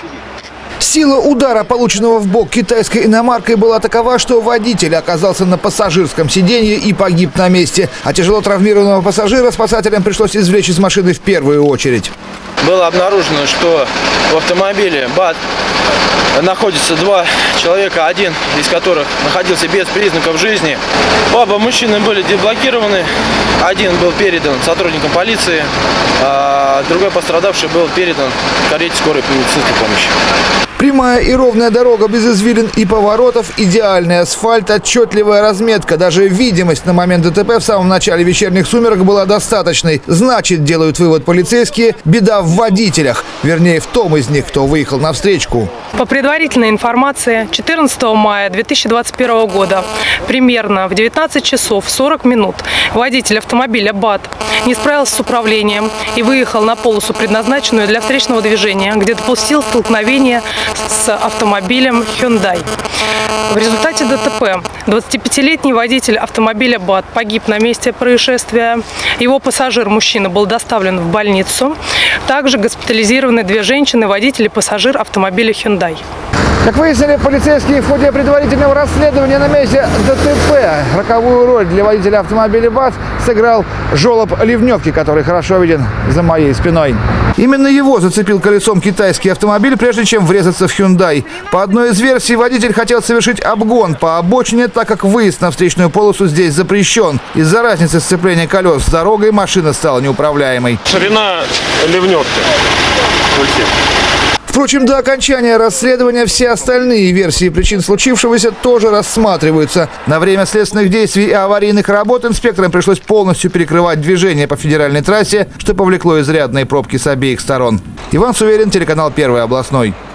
Сила удара, полученного в бок китайской иномаркой, была такова, что водитель оказался на пассажирском сиденье и погиб на месте. А тяжело травмированного пассажира спасателям пришлось извлечь из машины в первую очередь. Было обнаружено, что в автомобиле БАТ находится два человека, один из которых находился без признаков жизни. Оба мужчины были деблокированы. Один был передан сотрудникам полиции, а другой пострадавший был передан карете скорой медицинской помощи. Прямая и ровная дорога без извилин и поворотов, идеальный асфальт, отчетливая разметка. Даже видимость на момент ДТП в самом начале вечерних сумерок была достаточной. Значит, делают вывод полицейские, беда в водителях. Вернее, в том из них, кто выехал навстречку. По предварительной информации, 14 мая 2021 года, примерно в 19 часов 40 минут, водитель автомобиля БАТ не справился с управлением и выехал на полосу, предназначенную для встречного движения, где допустил столкновение с автомобилем Hyundai. В результате ДТП 25-летний водитель автомобиля БАТ погиб на месте происшествия. Его пассажир, мужчина, был доставлен в больницу. Также госпитализированы две женщины, водитель и пассажир автомобиля Hyundai. Как выяснили полицейские в ходе предварительного расследования на месте ДТП, роковую роль для водителя автомобиля БАТ сыграл жолоб ливневки, который хорошо виден за моей спиной. Именно его зацепил колесом китайский автомобиль, прежде чем врезаться в Hyundai. По одной из версий, водитель хотел совершить обгон по обочине, так как выезд на встречную полосу здесь запрещен. Из-за разницы сцепления колес с дорогой машина стала неуправляемой. Ширина ливневки. Впрочем, до окончания расследования все остальные версии причин случившегося тоже рассматриваются. На время следственных действий и аварийных работ инспекторам пришлось полностью перекрывать движение по федеральной трассе, что повлекло изрядные пробки с обеих сторон. Иван Суверин, телеканал «Первый областной».